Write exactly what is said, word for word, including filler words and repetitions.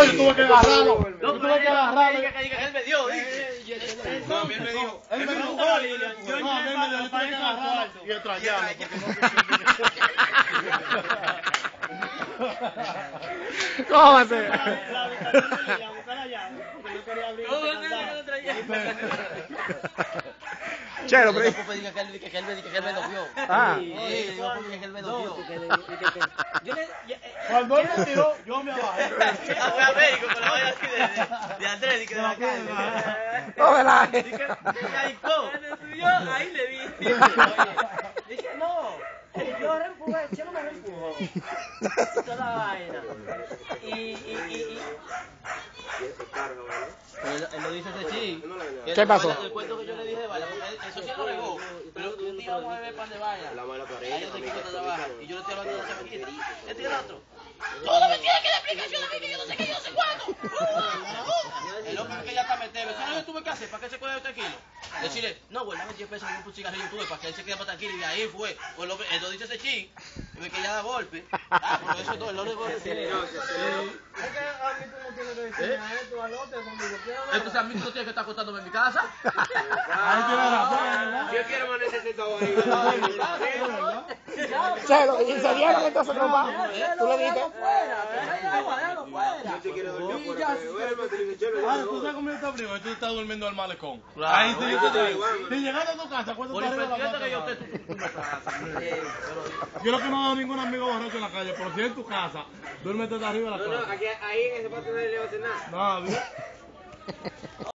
No, yo tuve que agarrarlo. Yo tuve que agarrarlo. Él me dio, dice. No, a mí él me dijo. Él me dijo, No, Lilian, yo no, a mí me dijo, yo tuve que agarrarlo y extrañarlo. Cómase. Chelo, pero... Después dije que él que él me que él me lo vio. Ah. Sí, digo que él me lo vio. Yo le... Cuando él me tiró, yo me abajé. Ah, fue a México con la vaina así de, de, de Andrés y que de la calle. No, ¿verdad? Ahí le vi. Dije, no, yo reempujé, yo no me reempujó. Toda la vaina. Y, y, y, y... Él, él lo dice ese chi. ¿Qué pasó? El cuento que yo le dije de Vaya, porque eso sí lo regó. Pero un día vamos a beber pan de Vaya. La mala pared. Ahí donde Kiko trabaja. Y yo le estoy hablando de esa chiquita. Este y el otro. Todo me tiene que dar explicación a mí, que yo no sé qué, yo no sé cuándo. El hombre que ya está metido. ¿Sabes lo que tuve que hacer para que se quede tranquilo? Decirle, no, güey, dame diez pesos por un cigarrillo tuve para que él se quede más tranquilo. Y de ahí fue. Pues lo, él lo dice ese chi. Y me quería dar golpe. Ah, por eso todo, él no le golpe. Es que a mí tú no tienes que decirme a esto, al otro, cuando yo quiera. Entonces a mí tú no tienes que estar acostándome en mi casa. Ahí tiene razón, ¿verdad? Yo quiero más necesitado ahí. Chelo, y se dieron entonces los vamos. Tú le dijiste. Yo te quiero dormir afuera. Duerme, te dice, chelo, Ah, yo tú me sabes cómo yo estaba primo, tú estás durmiendo al malecón. Claro. Ahí te Ahí te digo, Si llegaste a tu casa, acuérdate Por arriba de la impresionante cama. que yo esté, tú, tú, tú me estás. Yo no que no veo ningún amigo borracho en la calle, pero si en tu casa, duérmete de arriba de la No, no, cama. aquí, ahí en ese patio no le va a hacer nada. No, ¿viste?